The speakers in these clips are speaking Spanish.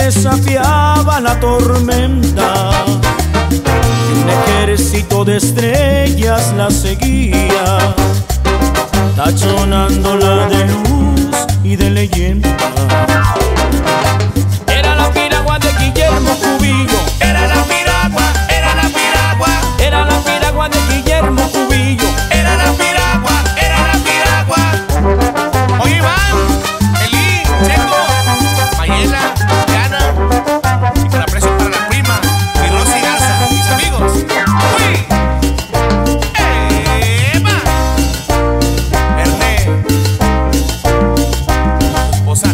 desafiaba la tormenta, y un ejército de estrellas la seguía, tachonándola de luz y de leyenda. Era la piragua de Guillermo Cubillo, Era la piragua, era la piragua, era la piragua de Guillermo Cubillo. era la piragua, era la piragua. Oye, Iván, Elí, Checo, Mayela, Diana, y con aprecio para la prima, mi Rosy Garza, mis amigos. ¡Uy! ¡Eva! Verde, tu esposa.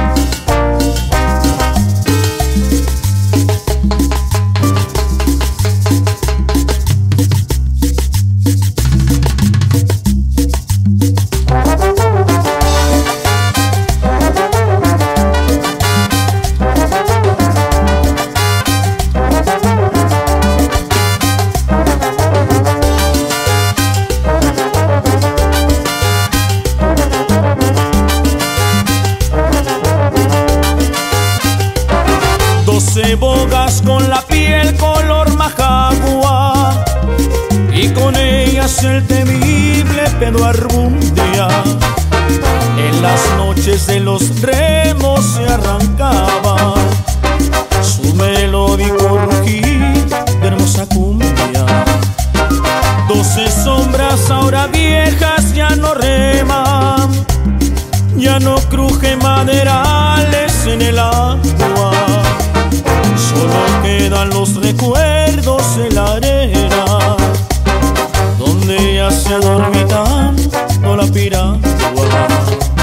12 bogas con la piel color majagua, y con ellas el temible Pedro Arbundia. En las noches de los remos se arrancaba su melódico rugir de hermosa cumbia. 12 sombras ahora viejas ya no reman, ya no crujen maderales en el agua, solo quedan los recuerdos en la arena, donde ya se adormitando la piragua.